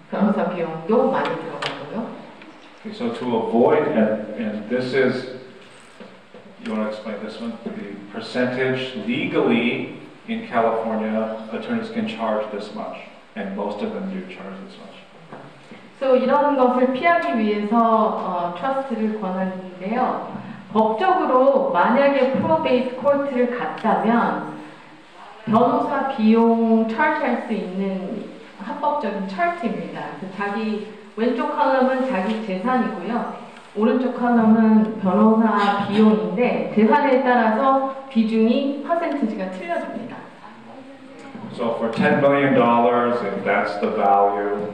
변호사 비용도 많이 들어가고요. Okay, so to avoid, and this is, you want to explain this one? The percentage legally in California, attorneys can charge this much, and most of them do charge this much. So 이런 것을 피하기 위해서 트러스트를 권하는데요. 법적으로 만약에 프로베이트 코트를 갔다면 변호사 비용 charge할 수 있는 합법적인 차트입니다. 자기 왼쪽 컬럼은 자기 재산이고요. 오른쪽 컬럼은 변호사 비용인데 재산에 따라서 비중이 퍼센티지가 틀려집니다. So for $10 million, if that's the value,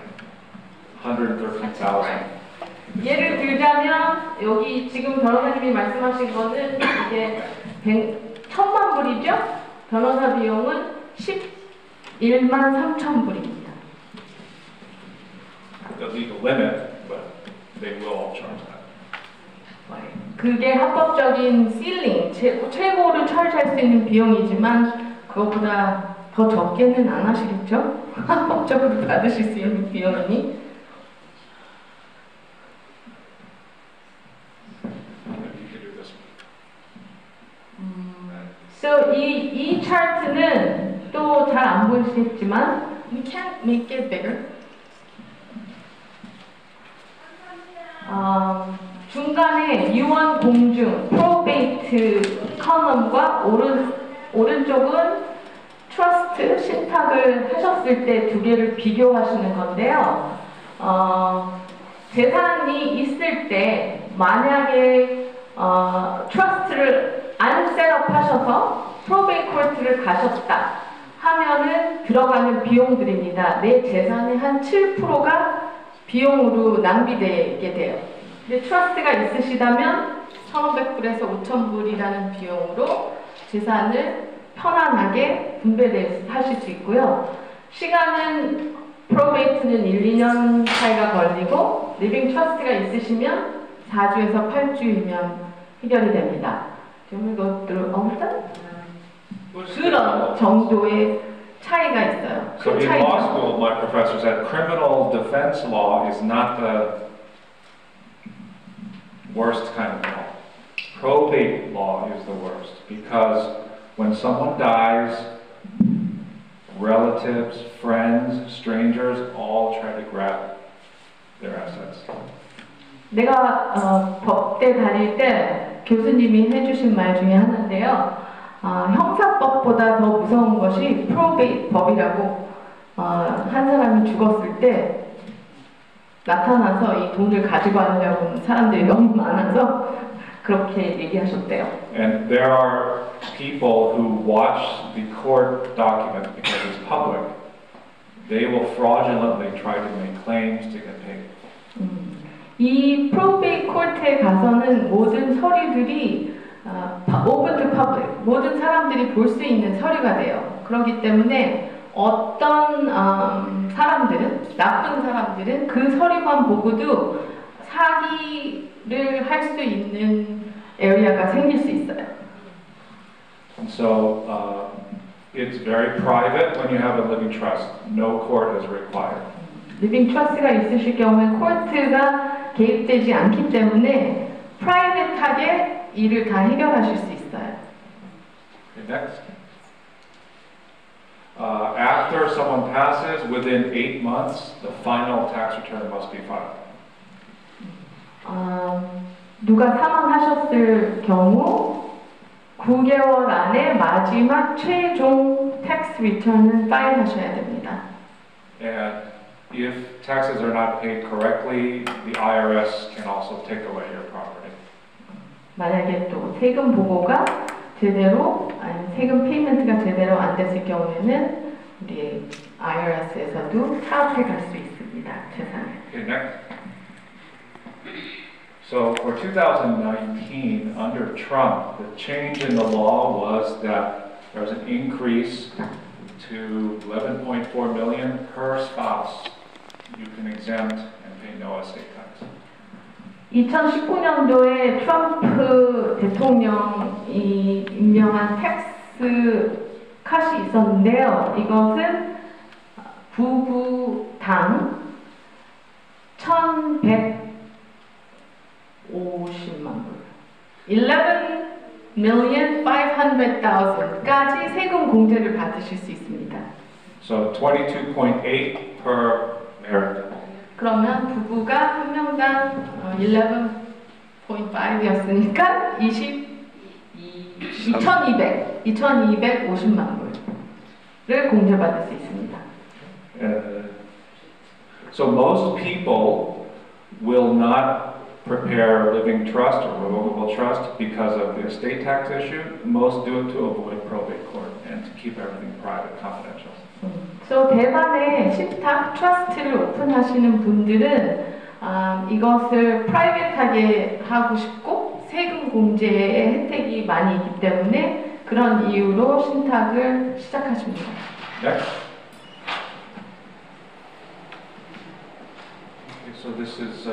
113,000. 예를 들자면 여기 지금 변호사님이 말씀하신 거는 이게 1,000만 불이죠? 변호사 비용은 11만 3천 불입니다. The legal limit, but they will all charge that. 그게 합법적인 ceiling, 최고를 charge할 수 있는 비용이지만 그것보다 더 적게는 안 하시겠죠? 합법적으로 받으실 수 있는 비용이니. So 이 차트는 또 잘 안 보이시겠지만 we can't make it bigger. 중간에 유언 공증, 프로베이트 컬럼과 오른쪽은 트러스트, 신탁을 하셨을 때 두 개를 비교하시는 건데요. 재산이 있을 때 만약에 트러스트를 안 셋업하셔서 프로베이트 코트를 가셨다 하면은 들어가는 비용들입니다. 내 재산의 한 7%가 비용으로 낭비되게 돼요. 근데 트러스트가 있으시다면 1,500불에서 5,000불이라는 비용으로 재산을 편안하게 분배하실 수 있고요. 시간은 프로베이트는 1, 2년 차이가 걸리고 리빙 트러스트가 있으시면 4주에서 8주이면 해결이 됩니다. 좀 이것들 그런 정도의 차이가 있어요. So in law school, my professor said criminal defense law is not the worst kind of law. Probate law is the worst because when someone dies, relatives, friends, strangers all try to grab their assets. 내가 법대 다닐 때 교수님이 해주신 말 중에 하나인데요. 형사법보다 더 무서운 것이 프로베이트 법이라고 한 사람이 죽었을 때 나타나서 이 돈을 가지고 가려고 하는 사람들이 너무 많아서 그렇게 얘기하셨대요. And there are people who watch the court document because it's public. They will fraudulently try to make claims to get paid. 이 프로베이트 코트에 가서는 모든 서류들이 open to public, 모든 사람들이 볼 수 있는 서류가 돼요. 그렇기 때문에 어떤 사람들은, 나쁜 사람들은 그 서류만 보고도 사기를 할 수 있는 에리어가 생길 수 있어요. And so it's very private when you have a living trust. No court is required. 리빙 트러스트가 있으실 경우에 코트가 개입되지 않기 때문에 프라이빗하게 일을 다 해결하실 수 있어요. Okay, next. After someone passes, within 8 months, the final tax return must be filed. 누가 사망하셨을 경우 9개월 안에 마지막 최종 텍스 리턴은 파일하셔야 됩니다. And if taxes are not paid correctly, the IRS can also take away your property. 만약에 또 세금 보고가 제대로 아니 세금 페이먼트가 제대로 안 됐을 경우에는 우리 IRS에서도 타협해 갈 수 있습니다. 재산을. Okay, next. So for 2019, under Trump, the change in the law was that there was an increase to 11.4 million per spouse. You can exempt and pay no estate tax. 2019년도에 트럼프 대통령이 임명한 텍스 컷이 있었는데요. 이것은 부부당 11,500,000까지 세금 공제를 받으실 수 있습니다. So 22.8 per married. 그러면 부부가 한 명당 11.5였으니까 2,250만 불을 공제받을 수 있습니다. So most people will not prepare living trust or revocable trust because of the estate tax issue. Most do it to avoid probate court and to keep everything private, confidential. So 대만에 신탁 트러스트를 오픈하시는 분들은 이것을 프라이빗하게 하고 싶고 세금 공제의 혜택이 많이 있기 때문에 그런 이유로 신탁을 시작하십니다. Next. Okay, so this is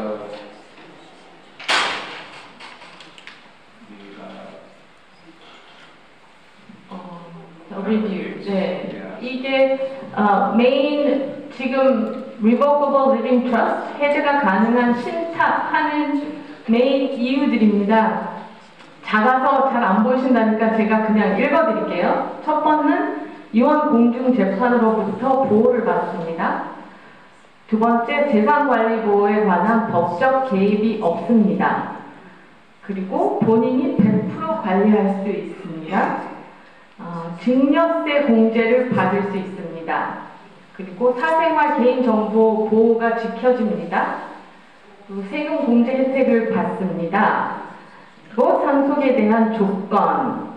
리뷰. 네. 이게 메인 지금 revocable living trust 해제가 가능한 신탁하는 메인 이유들입니다. 작아서 잘 안 보이신다니까 제가 그냥 읽어드릴게요. 첫 번째는 이혼 공중 재판으로부터 보호를 받습니다. 두 번째, 재산 관리 보호에 관한 법적 개입이 없습니다. 그리고 본인이 100% 관리할 수 있습니다. 증여세 공제를 받을 수 있습니다. 그리고 사생활 개인정보 보호가 지켜집니다. 그리고 세금 공제 혜택을 받습니다. 그리고 상속에 대한 조건을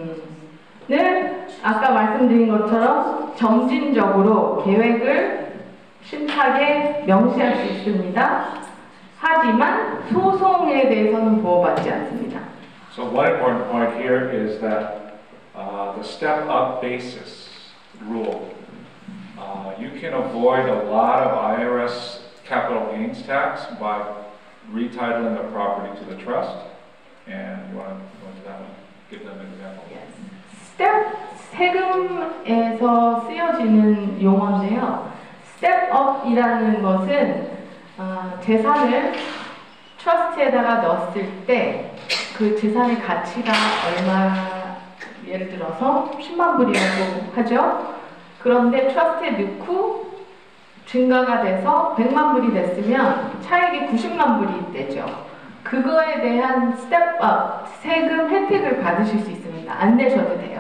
아까 말씀드린 것처럼 점진적으로 계획을 신탁에 명시할 수 있습니다. 하지만 소송에 대해서는 보호받지 않습니다. So one important point here is that the step-up basis rule. You can avoid a lot of IRS capital gains tax by retitling a property to the trust. And you want to go into that one? Give them an example. Yes. 스텝 세금에서 쓰여지는 용어인데요. 스텝업이라는 것은 재산을 트러스트에다가 넣었을 때 그 재산의 가치가 얼마, 예를 들어서 10만 불이라고 하죠. 그런데 트러스트에 넣고 증가가 돼서 100만 불이 됐으면 차익이 90만 불이 되죠. 그거에 대한 스텝업 세금 혜택을 받으실 수 있습니다. 안 내셔도 돼요.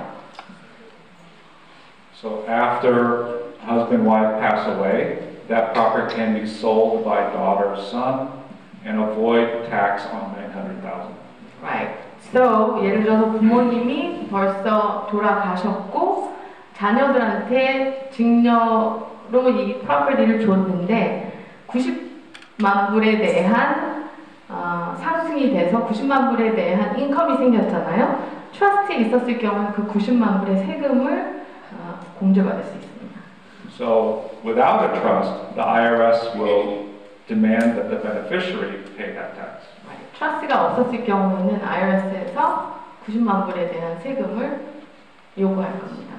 So after husband and wife pass away, that property can be sold by daughter or son and avoid tax on 900,000. Right. So 예를 들어서 부모님이 벌써 돌아가셨고 자녀들한테 증여로 이 프로퍼티를 줬는데 90만 불에 대한 상승이 돼서 90만 불에 대한 인컴이 생겼잖아요. 트러스트에 있었을 경우는 그 90만 불의 세금을 공제받을 수 있습니다. So without a trust, the IRS will demand that the beneficiary pay that tax. 트러스트가 없었을 경우에는 IRS에서 90만 불에 대한 세금을 요구할 겁니다.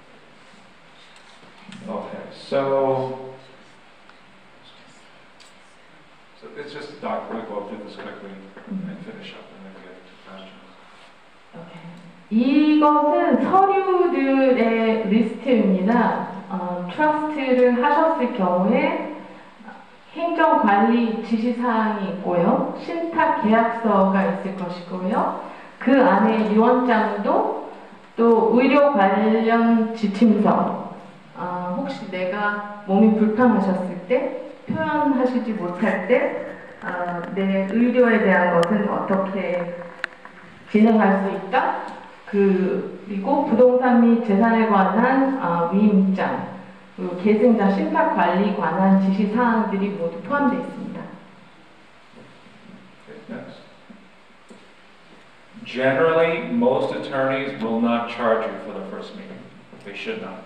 Okay, so it's just a doc. We'll go through this quickly and finish up, and then we get to questions. Okay. 이것은 서류들의 리스트입니다. 트러스트를 하셨을 경우에 행정관리 지시사항이 있고요. 신탁 계약서가 있을 것이고요. 그 안에 유언장도 또 의료 관련 지침서, 혹시 내가 몸이 불편하셨을 때 표현하시지 못할 때 내 의료에 대한 것은 어떻게 진행할 수 있다? 그리고 부동산 및 재산에 관한 위임장, 그리고 계승자 신탁 관리 관한 지시 사항들이 모두 포함되어 있습니다. Okay, next. Generally, most attorneys will not charge you for the first meeting. They should not.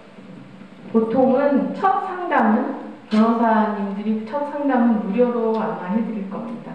보통은 첫 상담은 변호사님들이 첫 상담은 무료로 아마 해드릴 겁니다.